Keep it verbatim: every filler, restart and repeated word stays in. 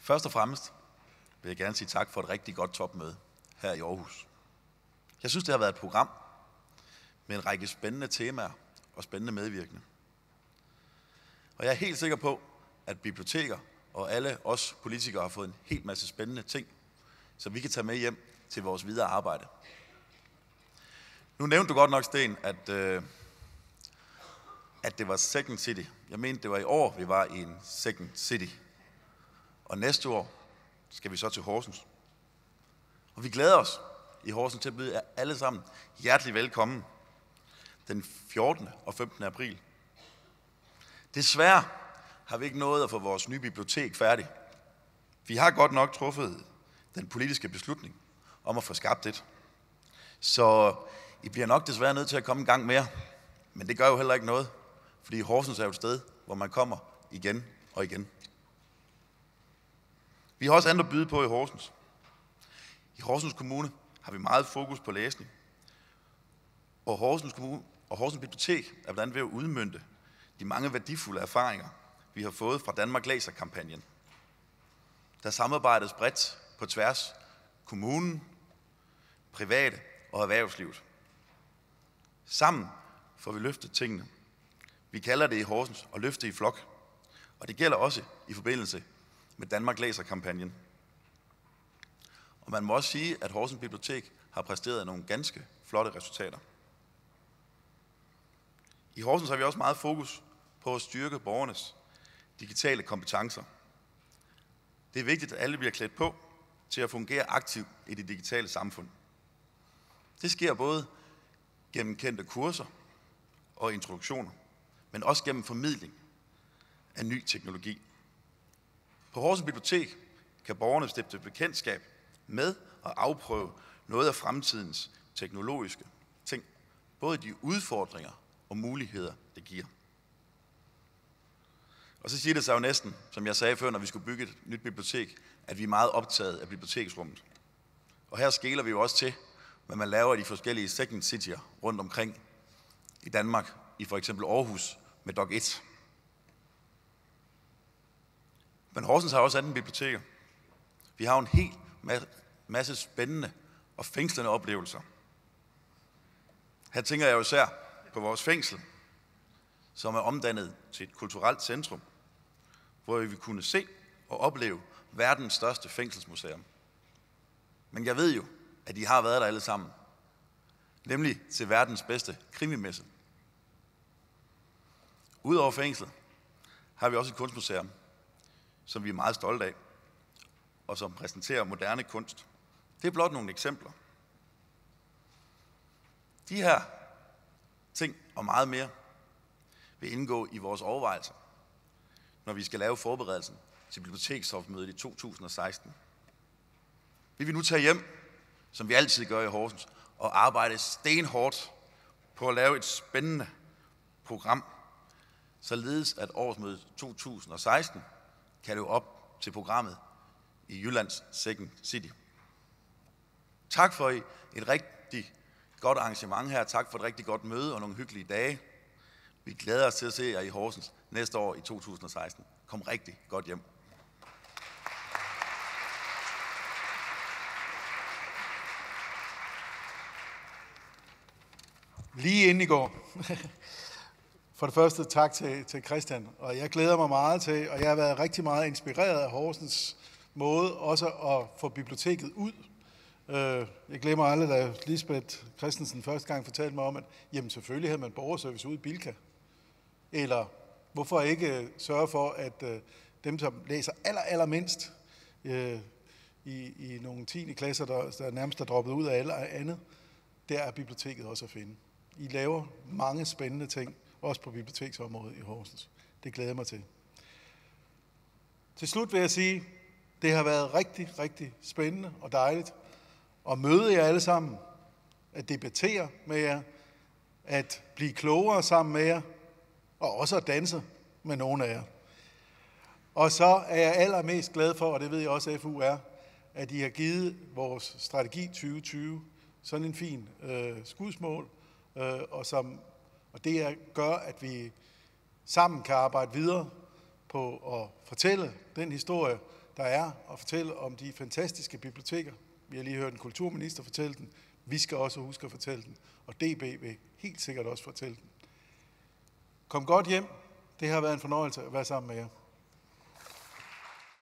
Først og fremmest vil jeg gerne sige tak for et rigtig godt topmøde her i Aarhus. Jeg synes, det har været et program med en række spændende temaer og spændende medvirkende. Og jeg er helt sikker på, at biblioteker og alle os politikere har fået en helt masse spændende ting, som vi kan tage med hjem til vores videre arbejde. Nu nævnte du godt nok, Sten, at, øh, at det var Second City. Jeg mente, det var i år, vi var i en Second City. Og næste år skal vi så til Horsens. Og vi glæder os i Horsens til at byde jer alle sammen hjertelig velkommen den fjortende og femtende april. Desværre har vi ikke nået at få vores nye bibliotek færdigt. Vi har godt nok truffet den politiske beslutning om at få skabt et. Så I bliver nok desværre nødt til at komme en gang mere. Men det gør jo heller ikke noget, fordi Horsens er jo et sted, hvor man kommer igen og igen. Vi har også andet at byde på i Horsens. I Horsens Kommune har vi meget fokus på læsning. Og Horsens Kommune og Horsens Bibliotek er blandt andet ved at udmønte de mange værdifulde erfaringer, vi har fået fra Danmark Læser-kampagnen. Der samarbejdes bredt på tværs kommunen, private og erhvervslivet. Sammen får vi løftet tingene. Vi kalder det i Horsens at løfte i flok. Og det gælder også i forbindelse med Danmark Læser-kampagnen. Og man må også sige, at Horsens Bibliotek har præsteret nogle ganske flotte resultater. I Horsens har vi også meget fokus på at styrke borgernes digitale kompetencer. Det er vigtigt, at alle bliver klædt på til at fungere aktivt i det digitale samfund. Det sker både gennem kendte kurser og introduktioner, men også gennem formidling af ny teknologi. På Horsens Bibliotek kan borgerne stifte bekendtskab med og afprøve noget af fremtidens teknologiske ting, både de udfordringer og muligheder, det giver. Og så siger det sig jo næsten, som jeg sagde før, når vi skulle bygge et nyt bibliotek, at vi er meget optaget af biblioteksrummet. Og her skeler vi jo også til, hvad man laver i de forskellige second city'er rundt omkring i Danmark, i for eksempel Aarhus med D O C et. Men Horsens har også andre biblioteker. Vi har jo en hel masse spændende og fængslende oplevelser. Her tænker jeg jo især på vores fængsel, som er omdannet til et kulturelt centrum, hvor vi vil kunne se og opleve verdens største fængselsmuseum. Men jeg ved jo, at I har været der alle sammen, nemlig til verdens bedste krimimesse. Udover fængsel har vi også et kunstmuseum, som vi er meget stolte af, og som præsenterer moderne kunst. Det er blot nogle eksempler. De her ting og meget mere vil indgå i vores overvejelser, når vi skal lave forberedelsen til bibliotekstopmødet i to tusind og seksten. Vi vil nu tage hjem, som vi altid gør i Horsens, og arbejde stenhårdt på at lave et spændende program, således at årsmødet to tusind og seksten kan leve op til programmet i Jyllands Second City. Tak for et rigtig godt arrangement her. Tak for et rigtig godt møde og nogle hyggelige dage. Vi glæder os til at se jer i Horsens næste år i to tusind og seksten. Kom rigtig godt hjem. Lige inden I går. For det første tak til, til Christian, og jeg glæder mig meget til, og jeg har været rigtig meget inspireret af Horsens måde også at få biblioteket ud. Jeg glemmer aldrig, da Lisbeth Christensen første gang fortalte mig om, at jamen selvfølgelig havde man borgerservice ude i Bilka. Eller hvorfor ikke sørge for, at dem, som læser aller, aller mindst i, i nogle tiende klasser, der, der nærmest er droppet ud af alt andet, der er biblioteket også at finde. I laver mange spændende ting, også på biblioteksområdet i Horsens. Det glæder jeg mig til. Til slut vil jeg sige, det har været rigtig, rigtig spændende og dejligt at møde jer alle sammen, at debattere med jer, at blive klogere sammen med jer, og også at danse med nogle af jer. Og så er jeg allermest glad for, og det ved jeg også, at F U er, at I har givet vores strategi tyve tyve sådan en fin øh, skudsmål, øh, og, som, og det gør, at vi sammen kan arbejde videre på at fortælle den historie, der er, og fortælle om de fantastiske biblioteker. Vi har lige hørt en kulturminister fortælle den. Vi skal også huske at fortælle den. Og D B vil helt sikkert også fortælle den. Kom godt hjem. Det har været en fornøjelse at være sammen med jer.